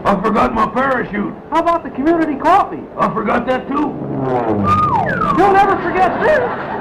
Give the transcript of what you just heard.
I forgot my parachute. How about the community coffee? I forgot that too. You'll never forget this.